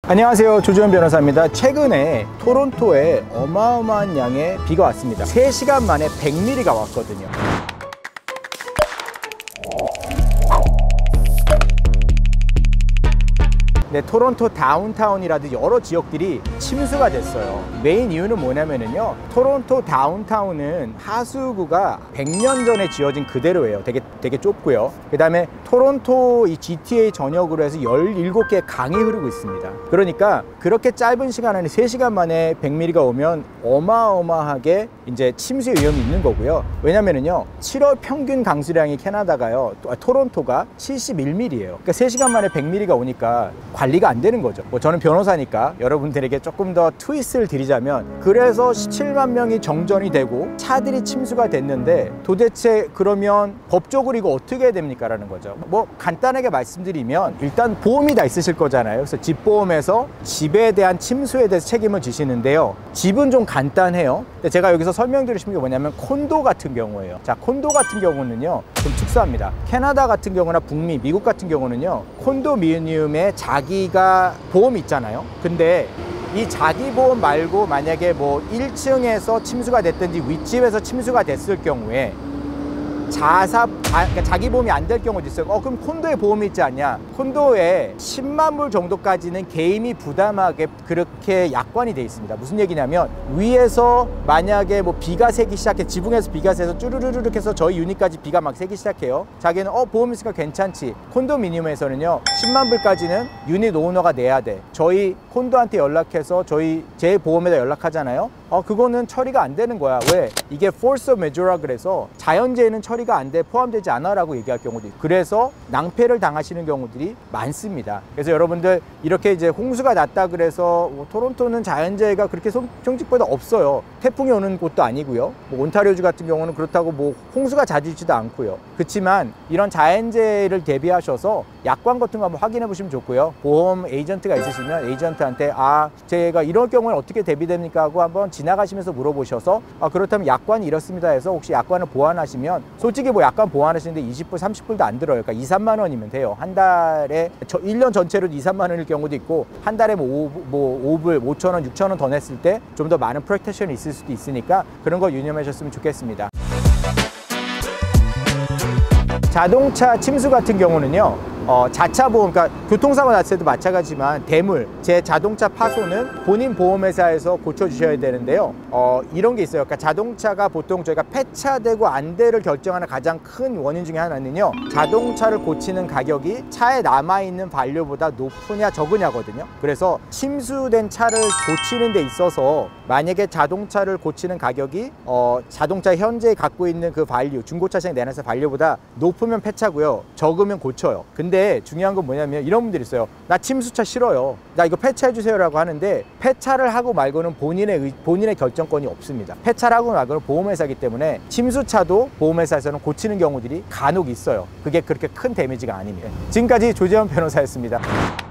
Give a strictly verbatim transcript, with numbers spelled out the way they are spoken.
안녕하세요, 조주현 변호사입니다. 최근에 토론토에 어마어마한 양의 비가 왔습니다. 세 시간 만에 백 밀리미터가 왔거든요. 네, 토론토 다운타운이라든지 여러 지역들이 침수가 됐어요. 메인 이유는 뭐냐면요, 토론토 다운타운은 하수구가 백 년 전에 지어진 그대로예요. 되게 되게 좁고요. 그 다음에 토론토 이 지티에이 전역으로 해서 열일곱 개의 강이 흐르고 있습니다. 그러니까 그렇게 짧은 시간 안에 세 시간 만에 백 밀리미터가 오면 어마어마하게 이제 침수의 위험이 있는 거고요. 왜냐면은요, 칠월 평균 강수량이 캐나다가요, 토론토가 칠십일 밀리미터예요. 그러니까 세 시간 만에 백 밀리미터가 오니까 관리가 안 되는 거죠. 뭐 저는 변호사니까 여러분들에게 조금 더 트위스트를 드리자면, 그래서 십칠만 명이 정전이 되고 차들이 침수가 됐는데 도대체 그러면 법적으로 이거 어떻게 해야 됩니까? 라는 거죠. 뭐 간단하게 말씀드리면, 일단 보험이 다 있으실 거잖아요. 그래서 집보험에서 집에 대한 침수에 대해서 책임을 지시는데요. 집은 좀 간단해요. 근데 제가 여기서 설명드리고 싶은 게 뭐냐면, 콘도 같은 경우예요. 자, 콘도 같은 경우는요 좀 특수합니다. 캐나다 같은 경우나 북미, 미국 같은 경우는요, 콘도미니엄에 자기가 보험이 있잖아요. 근데 이 자기 보험 말고 만약에 뭐 일 층에서 침수가 됐든지 윗집에서 침수가 됐을 경우에 자사, 자, 그러니까 자기 보험이 안 될 경우도 있어요. 어, 그럼 콘도에 보험이 있지 않냐? 콘도에 십만 불 정도까지는 개인이 부담하게 그렇게 약관이 돼 있습니다. 무슨 얘기냐면, 위에서 만약에 뭐 비가 새기 시작해, 지붕에서 비가 새서 쭈르르륵 해서 저희 유닛까지 비가 막 새기 시작해요. 자기는 어 보험 있으니까 괜찮지. 콘도미니엄에서는요 십만 불까지는 유닛 오너가 내야 돼. 저희 콘도한테 연락해서 저희 제 보험에다 연락하잖아요. 어 그거는 처리가 안 되는 거야. 왜? 이게 force majeure라 그래서 자연재해는 처리가 안 돼, 포함되지 않아 라고 얘기할 경우도 있고, 그래서 낭패를 당하시는 경우들이 많습니다. 그래서 여러분들 이렇게 이제 홍수가 났다 그래서 뭐 토론토는 자연재해가 그렇게 성직보다 없어요. 태풍이 오는 곳도 아니고요. 뭐 온타리오주 같은 경우는 그렇다고 뭐 홍수가 자주 있지도 않고요. 그렇지만 이런 자연재해를 대비하셔서 약관 같은 거 한번 확인해 보시면 좋고요. 보험 에이전트가 있으시면 에이전트한테 아 제가 이럴 경우는 어떻게 대비됩니까 하고 한번 지나가시면서 물어보셔서, 아 그렇다면 약관이 이렇습니다 해서 혹시 약관을 보완하시면, 솔직히 뭐 약관 보완하시는데 이십 불, 삼십 불도 안 들어요. 그러니까 이, 삼만 원이면 돼요. 한 달에 저 일 년 전체로 이, 삼만 원일 경우도 있고, 한 달에 뭐 오 불, 오천 원, 육천 원 더 냈을 때 좀 더 많은 프로텍션이 있을 수도 있으니까 그런 거 유념하셨으면 좋겠습니다. 자동차 침수 같은 경우는요, 어, 자차 보험, 그러니까 교통사고 났을 때도 마찬가지지만 대물, 제 자동차 파손은 본인 보험회사에서 고쳐주셔야 되는데요. 어, 이런 게 있어요. 그러니까 자동차가 보통 저희가 폐차되고 안 돼를 결정하는 가장 큰 원인 중에 하나는요, 자동차를 고치는 가격이 차에 남아있는 반류보다 높으냐 적으냐거든요. 그래서 침수된 차를 고치는 데 있어서 만약에 자동차를 고치는 가격이 어, 자동차 현재 갖고 있는 그 반류, 중고차 시장에 내놨을 반류보다 높으면 폐차고요, 적으면 고쳐요. 근데 중요한 건 뭐냐면, 이런 분들이 있어요. 나 침수차 싫어요, 나 이거 폐차해 주세요 라고 하는데, 폐차를 하고 말고는 본인의 의, 본인의 결정권이 없습니다. 폐차를 하고 말고는 보험회사이기 때문에 침수차도 보험회사에서는 고치는 경우들이 간혹 있어요. 그게 그렇게 큰 데미지가 아닙니다. 지금까지 조재현 변호사였습니다.